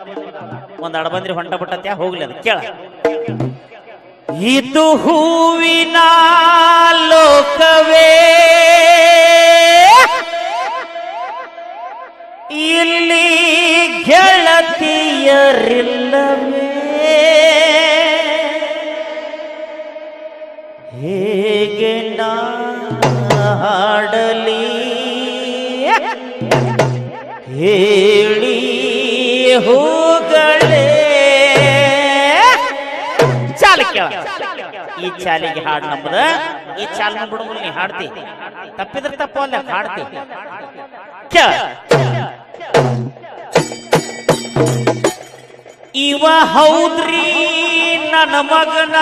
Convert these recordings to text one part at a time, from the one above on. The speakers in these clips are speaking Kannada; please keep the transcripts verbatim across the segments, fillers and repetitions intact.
ಒಂದ್ ಅಡಬಂದ್ರಿ ಹೊಂಟ ಬಿಟ್ಟತ್ಯಾ ಹೋಗ್ಲಿ ಅದು ಕೇಳ. ಇದು ಹೂವಿನ ಲೋಕವೇ ಇಲ್ಲಿ ಗೆಳತಿಯರಿಲ್ಲವೇ ಹೇಗೆ ನಾ ಹಾಡಲಿ ಹೇಳಿ ಹೋಗಳೇ. ಚಾಲಿ ಕೇಳ. ಈ ಚಾಲಿಗೆ ಹಾಡು ನಂಬದ ಈ ಚಾಲ್ ಬಿಡುಗು ನೀ ಹಾಡ್ತಿ ತಪ್ಪಿದ್ರೆ ತಪ್ಪ ಅಲ್ಲ ಹಾಡ್ತಿ. ಇವ ಹೌದ್ರಿ ನನ್ನ ಮಗನ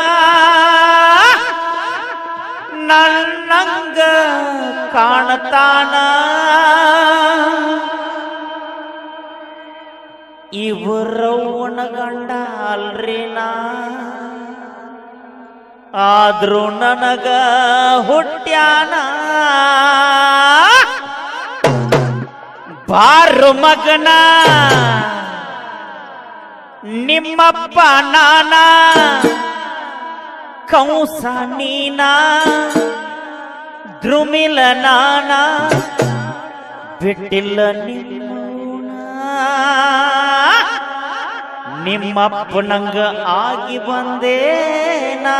ನನ್ನಂಗ ಕಾಣತಾನ ಇವರವನ ಗಂಡ ಅಲ್ರಿ ನಾ ಆದ್ರೂ ನನಗ ಹುಟ್ಟ್ಯಾನ ಬಾರು ಮಗನ ನಿಮ್ಮಪ್ಪ ನಾನ ಕಂಸ ನೀನ ದ್ರುಮಿಲ ನಾನ ಬಿಟ್ಟಿಲ್ಲ ನಿಮ್ಮೂನ ನಿಮ್ಮಪ್ಪನಂಗ ಆಗಿ ಬಂದೇನಾ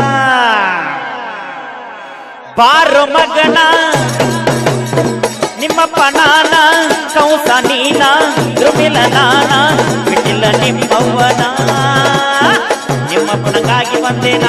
ಬಾರು ಮಗನ ನಿಮ್ಮಪ್ಪ ನಾನ ಕಂಸ ನೀನ ದ್ರುಮಿಲ ನಾನ ಬಿಟ್ಟಿಲ್ಲ ನಿಮ್ಮವ್ವನ ನಿಮ್ಮಪ್ಪನಂಗಾಗಿ ಬಂದೇನಾ.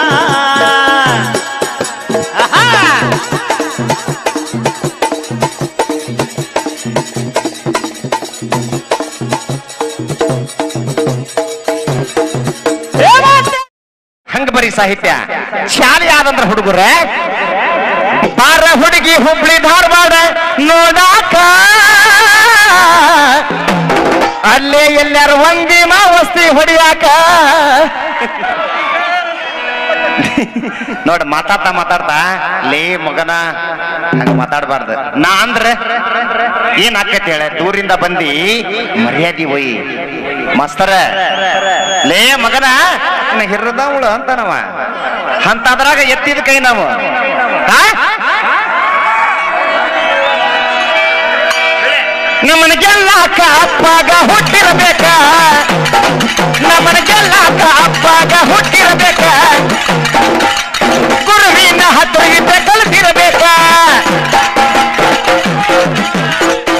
ಹಂಗ ಬರೀ ಸಾಹಿತ್ಯ ಶಾಲೆ ಆದಂದ್ರ ಹುಡುಗರ ಬಾರ ಹುಡುಗಿ ಹುಬ್ಳಿ ಧಾರವಾಡ ನೋಡಾಕ ಅಲ್ಲೇ ಎಲ್ಲಾರು ಒಂದಿ ಮಾವಸ್ತಿ ಹೊಡಿಯಾಕ ನೋಡ ಮಾತಾಡ್ತಾ ಮಾತಾಡ್ತಾ ಲೇ ಮಗನ ಹಂಗ ಮಾತಾಡ್ಬಾರ್ದು. ನಾ ಅಂದ್ರ ಏನ್ ಆಕೈತಿ ಹೇಳ ದೂರಿಂದ ಬಂದಿ ಮರ್ಯಾದಿ ಒಯ್ ಮಸ್ತರ ಲೇ ಮಗನ ಹಿರ್ರದವಳ ಅಂತನವ ಅಂತದ್ರಾಗ ಎತ್ತಿದ ಕೈ ನಾವು ನಮ್ಮನ ಗೆಲ್ಲಾಕ ಅಪ್ಪಾಗ ಹುಟ್ಟಿರಬೇಕ ನಮ್ಮನ ಗೆಲ್ಲಾಕ ಅಪ್ಪಾಗ ಹುಟ್ಟಿರಬೇಕ ಗುರುವಿನ ಹತ್ರ ಇದ್ದ ಕಲಿತಿರಬೇಕ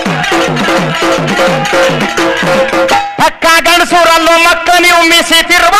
ಪಕ್ಕ ಗಣಸೂರಲ್ಲೂ ಮಕ್ಕ ನೀವು ಮೀಸಿತಿರುವ